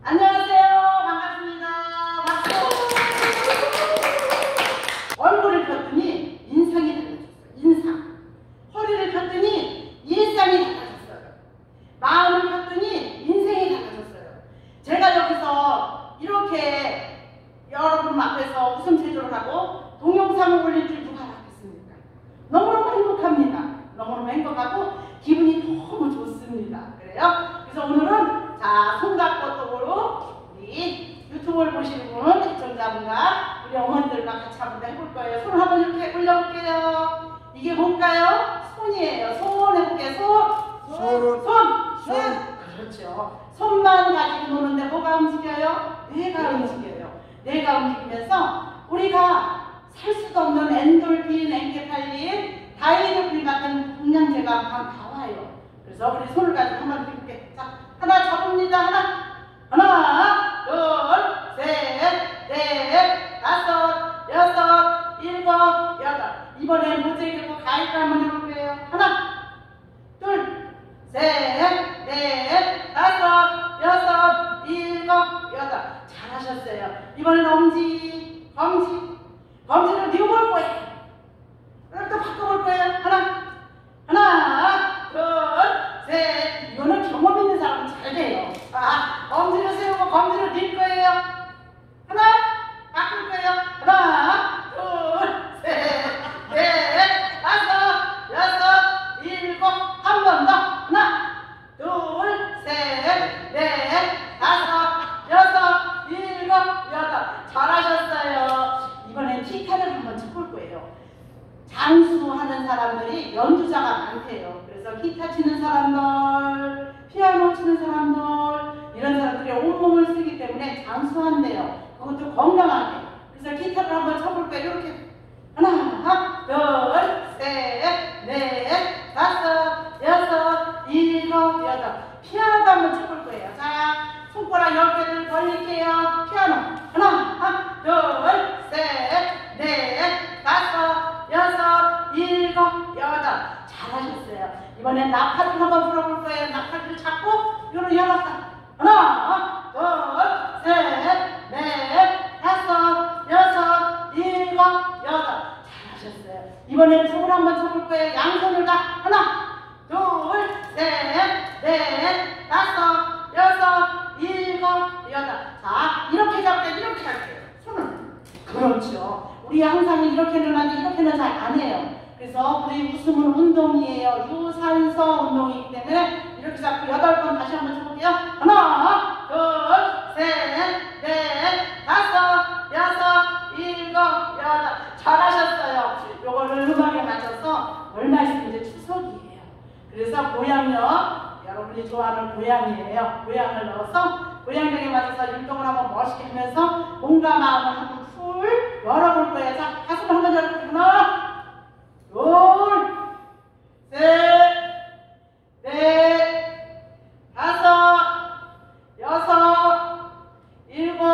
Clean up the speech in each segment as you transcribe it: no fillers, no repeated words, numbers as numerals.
안녕하세요. 반갑습니다. 박수. 얼굴을 폈더니 인상이 달라졌어요. 인상. 허리를 폈더니 일상이 달라졌어요. 마음을 폈더니 인생이 달라졌어요. 제가 여기서 이렇게 여러분 앞에서 웃음 체조를 하고 동영상을 올릴 줄 누가 알았겠습니까? 너무너무 행복합니다. 너무너무 행복하고 기분이 너무 좋습니다. 그래요? 그래서 오늘은 자, 손각보톡으로 우리 유튜브를 보시는 분, 시청자분과 우리 어머니들과 같이 한번 해볼 거예요. 손을 한번 이렇게 올려볼게요. 이게 뭘까요? 손이에요. 손 해볼게요. 손. 그렇죠. 손만 가지고 노는데 뭐가 움직여요? 뇌가 움직여요. 뇌가 움직이면서 우리가 살 수도 없는 엔돌핀, 엔케팔린, 다이노핀 같은 영양제가 막 나와요. 그래서 우리 손을 가지고 한번 이렇게 자, 하나 잡습니다. 하나, 둘, 셋, 넷, 다섯, 여섯, 일곱, 여덟. 이번엔 모자이크 들고 가위를 한번 해볼게요. 하나, 둘, 셋, 넷, 다섯, 여섯, 일곱, 여덟. 잘하셨어요. 이번엔 검지를 뉘어볼 거예요. 그럼 또 바꿔볼 거예요. 하나, 둘, 셋. 이거는 경험 있는 사람은 잘 돼요. 검지를 세우고 검지를 닐 거예요. 하나, 바꿀 거예요. 하나, 둘, 셋, 넷, 다섯, 여섯, 일곱. 한 번 더. 하나, 둘, 셋, 넷, 다섯, 여섯, 일곱, 여덟. 잘하셨어요. 이번엔 기타를 한번 쳐볼 거예요. 장수하는 사람들이 연주자가 많대요. 그래서 기타 치는 사람들, 피아노 치는 사람들, 이런 사람들이 온몸을 쓰기 때문에 장수한대요. 그것도 건강하게. 그래서 기타를 한번 쳐볼 거예요. 이렇게. 하나, 둘, 셋, 넷, 다섯, 여섯, 일곱, 여덟. 피아노도 한번 쳐볼 거예요. 자, 손가락 10개를 벌릴게요. 피아노. 하나, 둘, 셋, 넷, 다섯, 여섯, 일곱, 여덟. 잘하셨어요. 이번엔 나팔을 한번 불어볼 거예요. 나팔을 잡고 요를 열었다. 하나, 둘, 셋, 넷, 다섯, 여섯, 일곱, 여덟. 잘하셨어요. 이번엔 춤을 한번 춰볼 거예요. 양손을 다. 하나, 둘, 셋, 넷, 다섯, 여섯, 일곱, 여덟. 자, 이렇게 잡고 이렇게 할게요. 손을. 그렇죠. 우리 항상 이렇게는 하는데 이렇게는 잘 안 해요. 그래서 우리 웃음은 운동이에요. 유산소 운동이기 때문에 이렇게 잡고 8번 다시 한번 쳐볼게요. 하나, 둘, 셋, 넷, 다섯, 여섯, 일곱, 여덟. 잘하셨어요. 요거를 음악에 맞춰서 얼마 있으면 이제 추석이에요. 그래서 고향요. 여러분이 좋아하는 고향이에요. 고향을 넣어서 고향력에 맞춰서 율동을 한번 멋있게 하면서 몸과 마음을 한번 풀 열어볼 거예요. 자, 가슴을 한번 열어볼게요. 하나, 둘, 셋, 넷, 다섯, 여섯, 일곱,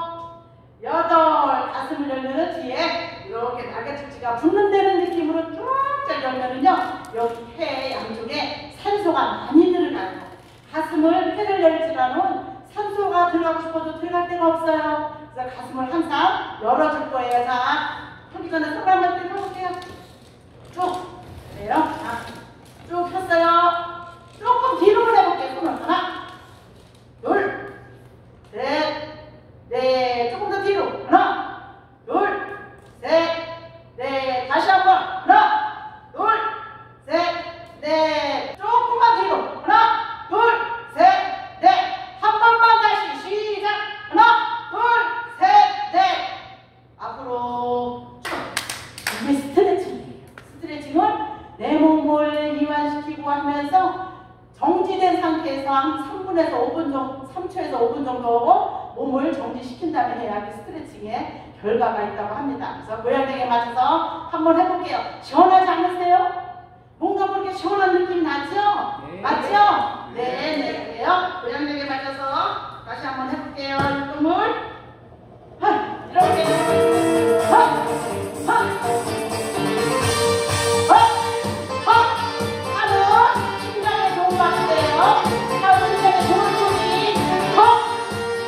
여덟. 가슴을 열면 뒤에 이렇게 날개치가 붙는다는 느낌으로 쫙쫙 열면은요, 여기 폐 양쪽에 산소가 많이 들어가요. 가슴을 폐를 열지라는 산소가 들어가고 싶어도 들어갈 데가 없어요. 그래서 가슴을 항상 열어줄 거예요. 자, 하기 전에 손 한번 떼볼게요. 쭉. 그래요. 자, 쭉 폈어요. 조금 뒤로 해볼게요. 손을. 하나, 둘, 셋, 넷. 조금 더 뒤로. 하나, 둘, 셋, 넷. 다시 한 번. 하나, 둘, 셋, 넷. 조금만 뒤로. 하나, 둘, 셋, 넷. 한 번만 다시. 시작. 하나, 둘, 셋, 넷. 앞으로 쭉. 이게 스트레칭이에요. 스트레칭은 내 몸을 이완시키고 하면서 정지된 상태에서 한 3분에서 5분 정도, 3초에서 5분 정도 몸을 정지시킨 다음에 해야 그 스트레칭에 결과가 있다고 합니다. 그래서 고향력에 맞춰서 한번 해볼게요. 시원하지 않으세요? 뭔가 모르게 시원한 느낌 나죠? 네. 맞죠? 네, 그래요. 고향력에 맞춰서 다시 한번 해볼게요. 율동을. 이렇게. 하는 심장에 좋은 것 같아요. 심장에 좋은 소리.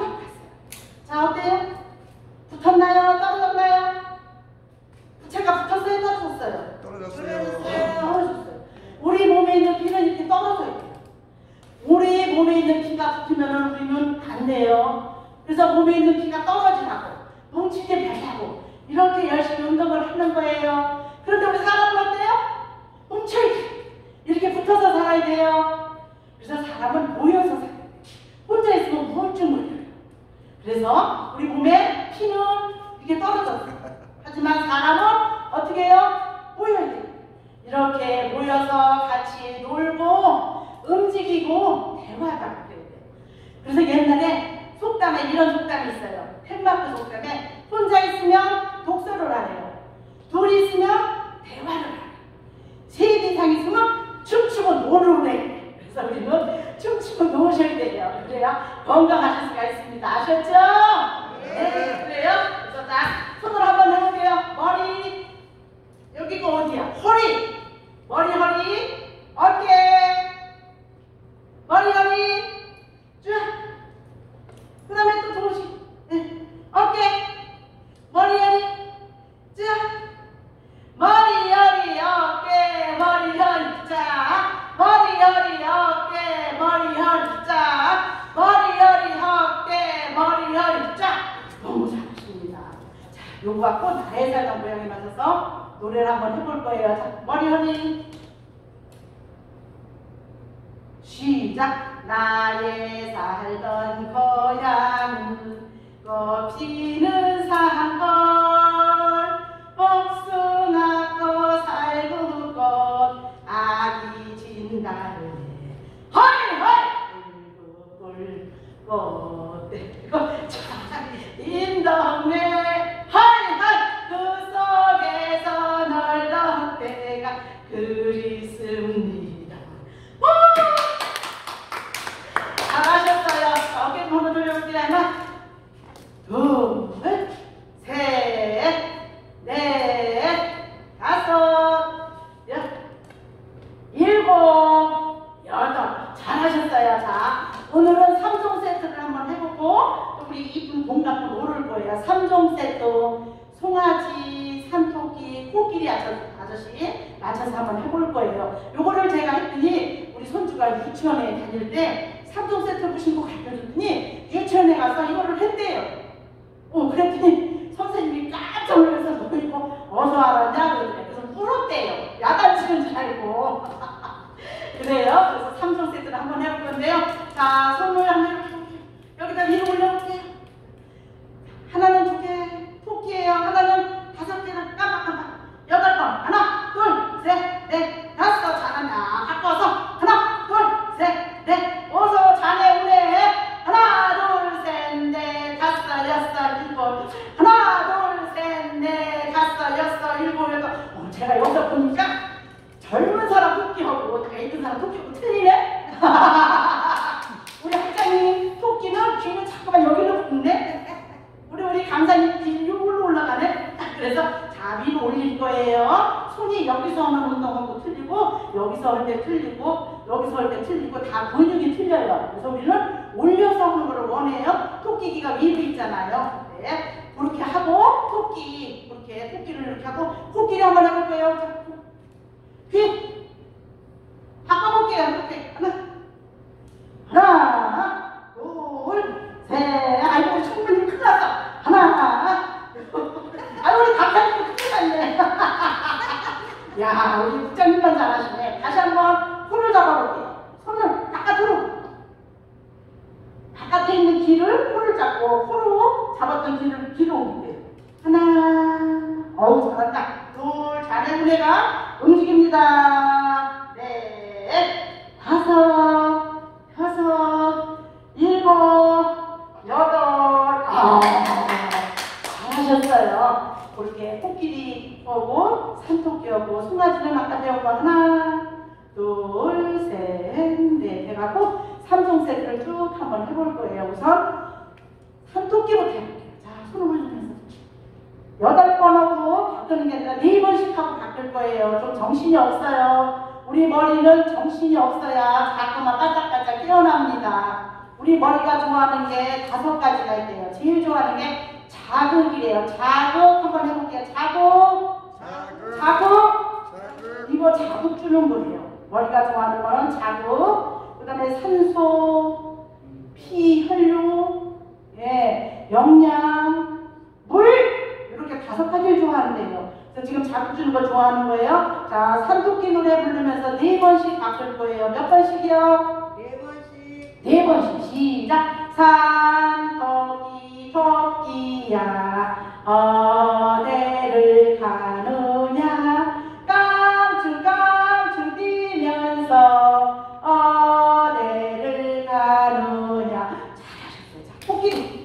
갖고 왔어요. 자, 어때요? 붙었나요? 떨어졌나요? 부채가 붙었어요? 떨어졌어요? 떨어졌어요. 우리 몸에 있는 피는 이렇게 떨어져 있어요. 우리 몸에 있는 피가 붙으면 우리는 안 돼요. 그래서 몸에 있는 피가 떨어지라고, 뭉치지 말라고 이렇게 열심히 운동을 하는 거예요. 그런데 우리 사람은 어때요? 뭉쳐있게 이렇게 붙어서 살아야 돼요. 그래서 사람은 모여서 살아야 돼요. 혼자 있으면 우울증 걸려요. 그래서 우리 몸에 피는 이렇게 떨어졌어요. 하지만 사람은 어떻게 해요? 모여야 돼요. 이렇게 모여서 같이 놀고 움직이고 대화가 돼야 돼요. 그래서 옛날에 속담에 이런 속담이 있어요. 펜마크 속담에 혼자 있으면 독서를 하래요. 둘이 있으면 대화를 하래요. 셋 이상 있으면 춤추고 노래를. 그래서 우리는 춤추고 노셔야 돼요. 그래야 건강하실 수가 있습니다. 아셨죠? 네. 그래요? 그래서 자, 손으로 한번 해볼게요. 머리. 여기가 어디야? 허리. 머리, 허리. 어깨. 머리, 허리. 쭉. 그 다음에 또 동시. 네. 어깨. 머리, 허리. 쭉. 머리, 허리, 어깨. 머리, 허리. 자. 머리, 허리, 어깨. 머리, 허리. 자. 머리, 허리, 어깨. 머리, 허리. 자. 너무 잘하십니다. 자, 요거 갖고 나의 살던 모양에 맞춰서 노래를 한번 해볼 거예요. 자, 머리, 허리. 시작. 나의 살던 고향은 꽃피는 산골, 복숭아꽃 살구꽃 아기 진달래 헐헐 울고불고 인동네 헐헐 그 속에서 놀던 때가 그립습니다. 잘하셨어요. 어깨 한번 돌려볼게요. 하나, 둘, 셋, 넷, 다섯, 일곱, 여덟. 잘하셨어요. 자, 오늘은 3종 세트를 한번 해보고 또 우리 이쁜 봄 갖고 놀을 거예요. 3종 세트. 송아지, 산토끼, 코끼리 아저씨 맞춰서 한번 해볼 거예요. 요거를 제가 했더니 우리 손주가 유치원에 다닐 때 3종 세트를 신고 가르쳐줬더니 유치원에 가서 이거를 했대요. 그랬더니 선생님이 깜짝 놀라서 너 이거 어디서 알았냐? 그래서 물었대요. 야단치는 줄 알고. 그래요. 그래서 3종 세트를 한번 해볼 건데요. 자, 손을 한번 이렇게 여기다 위로 올려볼게요. 하나는 2개 토끼예요. 하나는 5개는 깜빡깜빡 8번. 하나, 둘, 셋, 넷, 다섯. 잘한다. 바꿔서 하나, 둘, 셋, 넷. 어서 자네 오네. 하나, 둘, 셋, 넷, 다섯, 여섯, 일곱. 하나, 둘, 셋, 넷, 다섯, 여섯, 일곱, 여덟. 제가 여기서 보니까 젊은 사람 토끼하고 나이 든 사람 토끼하고 틀리네? 우리 학장님 토끼는 귀는 자꾸만 여기로 붙는데 우리 강사님 귀는 여기로 올라가네? 그래서 자, 위로 올릴 거예요. 손이 여기서 하는 운동하고 틀리고 여기서 할 때 틀리고 여기서 할 때 틀리고 다 근육이 틀려요. 그래서 우리는 올려서 하는 걸 원해요. 토끼기가 위로 있잖아요. 네. 그렇게 하고 토끼 이렇게 토끼를 이렇게 하고 코끼리 한번 해볼 거예요. 귀 바꿔볼게요. 이렇게 하나, 둘, 셋. 아이고 우리 충분히 큰일 났어. 하나. 아이고 우리 박사님도 큰일 났네. 야, 우리 국장님만 잘하시네. 다시 한번 손을 잡아볼게요. 손을 바깥으로. 바깥에 있는 귀를 코를 잡고 코로 잡았던 귀를 뒤로 옮길게요. 하나. 어우 잘한다. 둘. 자네 우네가 움직입니다. 넷. 다섯. 여섯. 일곱. 여덟. 잘하셨어요. 그렇게 코끼리 오고 산토끼하고 송아지는 아까 배운 거 하나, 둘, 셋, 넷 해갖고 3종 세트를 쭉 한번 해볼 거예요. 우선 산토끼부터 해볼게요. 자, 손을 올리면서 8번하고 바꾸는 게 아니라 4번씩 하고 바꿀 거예요. 좀 정신이 없어요. 우리 머리는 정신이 없어야 자꾸만 바짝바짝 깨어납니다. 우리 머리가 좋아하는 게 5가지가 있대요. 제일 좋아하는 게 자극이래요. 자극 한번 해볼게요. 자극. 이거 자극 주는 거예요. 머리가 좋아하는 거는 자극. 그 다음에 산소, 피, 혈류, 예, 영양, 물 이렇게 5가지를 좋아하는데요. 그래서 지금 자극 주는 거 좋아하는 거예요. 자, 산토끼 노래 부르면서 4번씩 바꿀 거예요. 몇 번씩이요? 4번씩. 4번씩 시작. 산토끼 토끼야 어디를 가느냐 깡충깡충 뛰면서 어디를 가느냐. 잘하셨어요. 자, 코끼리.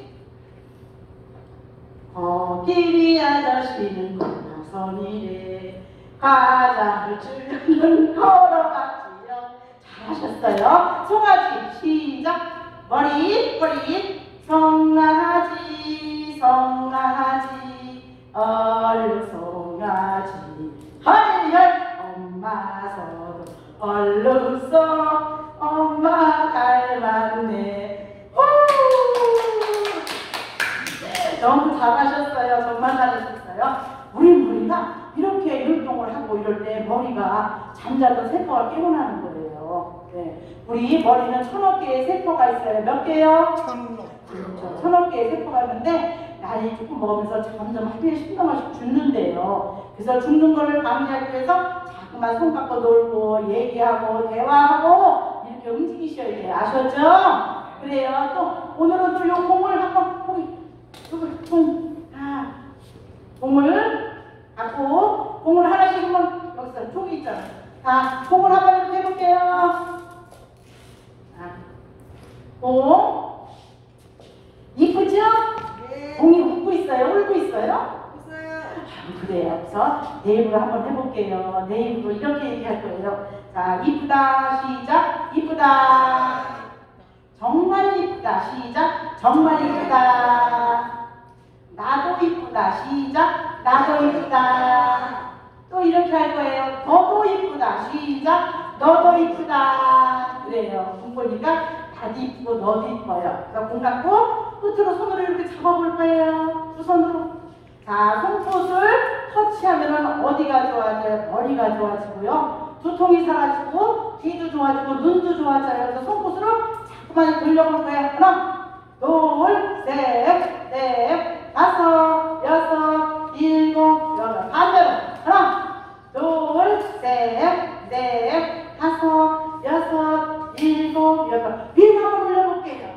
코끼리 아저씨는 건너선이래 과자를 주려는 걸어갔지요. 잘하셨어요. 송아지 시작. 머리 송아지 얼른 송아지 헐헐 엄마 서 얼른 써 엄마 닮았네. 너무 잘하셨어요. 정말 잘하셨어요. 우리 머리가 이렇게 율동을 하고 이럴 때 머리가 잠자던 세포가 깨어나는 거예요. 네. 우리 머리는 1000억 개의 세포가 있어요. 몇 개요? 1000억 개의 세포가 있는데 나이 조금 먹으면서 점점 하루에 10명씩 죽는데요. 그래서 죽는 거를 방지하기 위해서 자꾸만 손 갖고 놀고 얘기하고 대화하고 이렇게 움직이셔야 돼요. 아셨죠? 그래요. 또 오늘은 또 요 공을 한번 공을 갖고 공을 하나씩 한번 여기서 촉이 있잖아요. 자, 공을 한번 이렇게 해볼게요. 자, 공 이쁘죠? 네. 공이 웃고 있어요? 울고 있어요? 있어요. 그래요. 그래서 내 입으로 한번 해볼게요. 내 입으로 이렇게 얘기할 거예요. 자, 이쁘다 시작. 이쁘다. 정말 이쁘다 시작. 정말 이쁘다. 나도 이쁘다 시작. 나도 이쁘다. 또 이렇게 할 거예요. 너도 이쁘다 시작. 너도 이쁘다. 그래요. 공 보니까 다도 이쁘고 너도 이뻐요. 그래서 공 갖고 끝으로 손으로 이렇게 잡아볼 거예요. 두 손으로. 자, 손끝을 터치하면 어디가 좋아져요? 머리가 좋아지고요. 두통이 사라지고 귀도 좋아지고 눈도 좋아져요. 그래서 손끝으로 자꾸만 돌려볼 거예요. 하나, 둘, 셋, 넷, 다섯, 여섯, 일곱, 여덟. 반대로. 하나, 둘, 셋, 넷, 다섯, 여섯, 일곱, 여덟. 위로 한번 올려볼게요.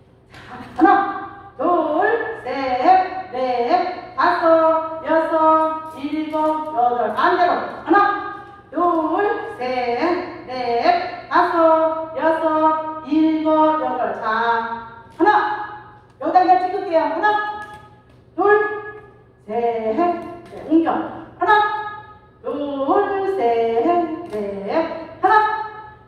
하나, 둘, 셋, 넷, 다섯, 여섯, 일곱, 여덟. 반대로. 하나, 둘, 셋, 넷, 다섯, 여섯, 일곱, 여덟. 자, 하나, 여기다 찍을게요. 하나, 둘, 셋, 넷. 옮겨. 하나, 둘, 셋, 넷. 하나,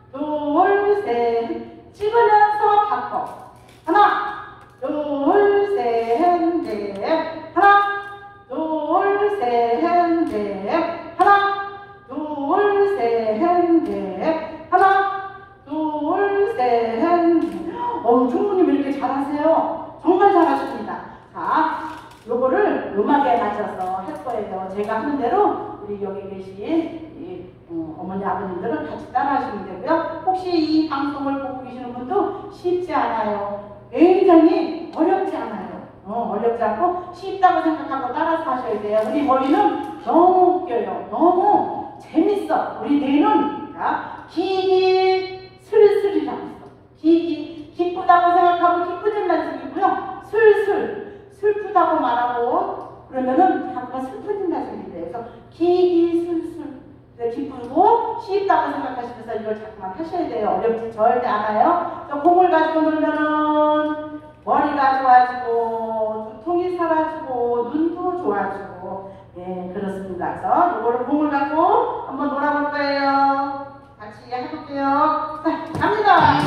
둘, 셋. 찍으면서 바꿔. 하나, 둘, 셋, 넷. 하나, 둘, 셋, 넷. 하나, 둘, 셋, 넷. 하나, 둘, 셋, 넷. 충분히 왜 이렇게 잘하세요? 정말 잘하십니다. 자, 요거를 음악에 맞춰서 할 거예요. 제가 하는 대로 우리 여기 계신 이 어머니 아버님들은 같이 따라 하시면 되고요. 혹시 이 방송을 보고 계시는 분도 쉽지 않아요. 굉장히 어렵지 않아요. 어렵지 않고 쉽다고 생각하고 따라서 하셔야 돼요. 우리 머리는 너무 웃겨요. 너무 재밌어. 우리 뇌는 기기 슬슬이라고 있어. 기기 기쁘다고 생각하고 기쁘진 말씀이고요. 슬프다고 말하고 그러면은 자꾸만 슬퍼진다는 소리인데 그래서 기기 슬슬 기쁘고 쉽다고 생각하시면서 이걸 자꾸만 하셔야 돼요. 어렵지 절대 않아요. 공을 가지고 놀면은 머리가 좋아지고 두통이 사라지고 눈도 좋아지고 예 그렇습니다. 그래서 이거를 공을 갖고 한번 놀아볼 거예요. 같이 해볼게요. 자 갑니다.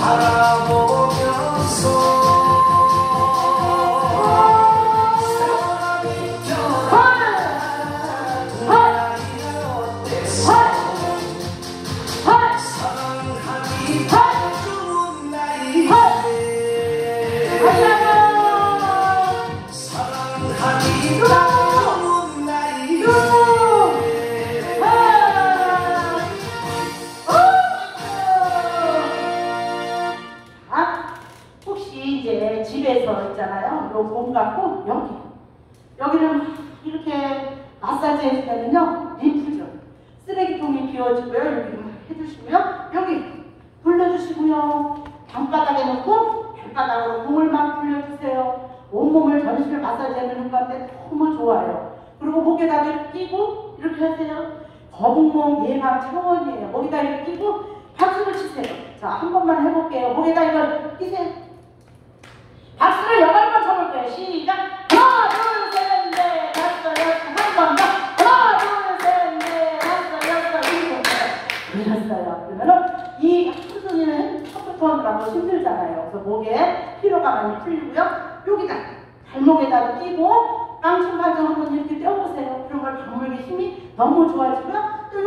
집에서 있잖아요. 요 몸 갖고 여기를 이렇게 마사지 해주면요 림프죠. 쓰레기통이 비워지고요. 여기 해주시고요. 여기 불러주시고요. 방바닥에 놓고 발바닥으로 공을만 불려주세요. 온몸을 전신을 마사지하는 건데 너무 좋아요. 그리고 목에다 이렇게 끼고 이렇게 하세요. 거북목 예방 차원이에요. 목에다 이렇게 끼고 박수를 치세요. 자, 한 번만 해볼게요. 목에다 이걸 끼세요. 박수를 8번 쳐볼 거예요. 시작! 하나, 둘, 셋, 넷, 다섯, 여섯, 한 번 더! 하나, 둘, 셋, 넷, 다섯, 여섯, 일곱, 그랬어요. 그러면은 이 한손이는 첫부터 하느라고 힘들잖아요. 그래서 목에 피로가 많이 풀리고요. 여기다 발목에다 끼고 깡충깡충 한번 이렇게 떼어보세요. 그런 걸 발목의 힘이 너무 좋아지고요. 또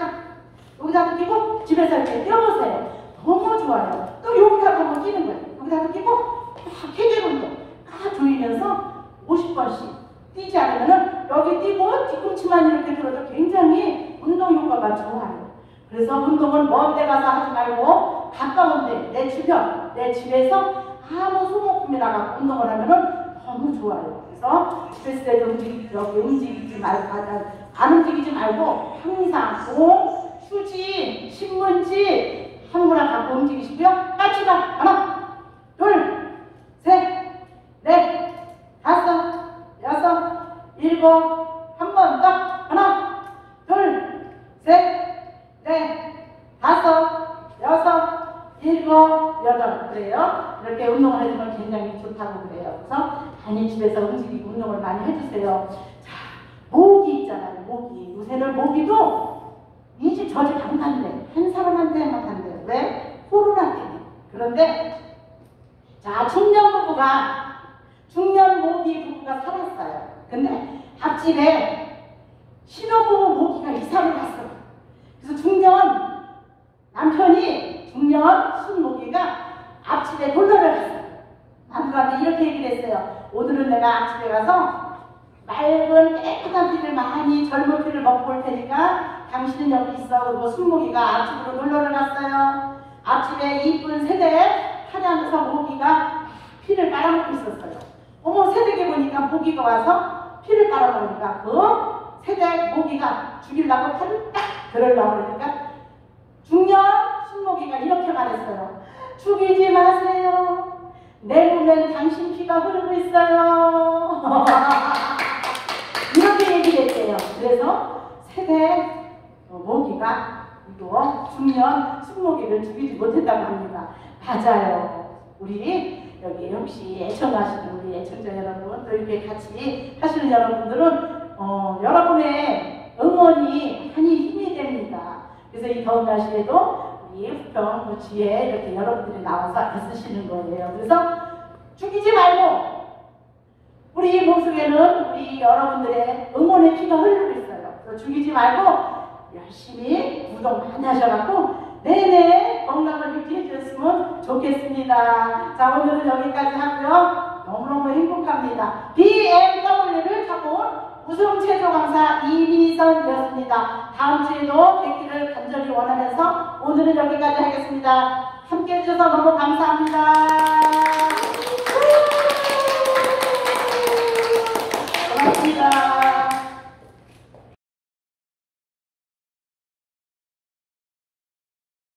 여기다 끼고 집에서 이렇게 떼어보세요. 너무 좋아요. 또 여기다 한번 끼는 거예요. 여기다 끼고 해제 운동 다 조이면서 50번씩 뛰지 않으면은 여기 뛰고 뒤꿈치만 이렇게 들어도 굉장히 운동 효과가 좋아요. 그래서 운동은 먼 데 가서 하지 말고 가까운데 내 주변, 내 집에서 아무 소모품이나 운동을 하면은 너무 좋아요. 그래서 집에서 때도 움직이지 말고 안 움직이지 말고 항상 공, 휴지, 신문지 한구나 갖고 움직이시고요. 까치가 하나, 둘, 셋, 넷, 다섯, 여섯, 일곱, 한 번 더. 하나, 둘, 셋, 넷, 다섯, 여섯, 일곱, 여덟. 그래요. 이렇게 운동을 해주면 굉장히 좋다고 그래요. 그래서 많이 집에서 움직이고 운동을 많이 해주세요. 자, 모기 있잖아요. 모기. 요새는 모기도 이 집 저 집 안 간대. 한 사람한테만 간대요. 왜? 코로나 때문에. 그런데 자, 중년 모기 부부가 살았어요. 근데 앞집에 신혼부부 모기가 이사를 갔어요. 그래서 중년 순모기가 앞집에 놀러를 갔어요. 남편한테 이렇게 얘기를 했어요. 오늘은 내가 앞집에 가서 맑은 깨끗한 피를 많이 젊은 피를 먹고 올 테니까 당신은 여기 있어. 그리고 순모기가 앞집으로 놀러를 갔어요. 앞집에 이쁜 세대 하면서 모기가 피를 빨아먹고 있었어요. 어머, 새댁에 보니까 모기가 와서 피를 빨아먹으니까 그 새댁 모기가 죽이려고 팔을 딱 들으려고 그러니까 중년 순모기가 이렇게 말했어요. 죽이지 마세요. 내 몸엔 당신 피가 흐르고 있어요. 이렇게 얘기를 했대요. 그래서 새댁 모기가 이거 중년 순모기를 죽이지 못했다고 합니다. 맞아요. 우리 여기 혹시 애청하시는 우리 애청자 여러분, 또 이렇게 같이 하시는 여러분들은 여러분의 응원이 많이 힘이 됩니다. 그래서 이 더운 날씨에도 우리 부평 무치에 이렇게 여러분들이 나와서 애쓰시는 거예요. 그래서 죽이지 말고 우리 몸속에는 우리 여러분들의 응원의 피가 흐르고 있어요. 그래서 죽이지 말고 열심히 운동 많이 하셔갖고 내내 건강을 유지해 주셨으면 좋겠습니다. 자, 오늘은 여기까지 하고요. 너무너무 행복합니다. BMW를 타고 온 우승체조 강사 이미선이었습니다. 다음 주에도 뵙기를 간절히 원하면서 오늘은 여기까지 하겠습니다. 함께 해주셔서 너무 감사합니다.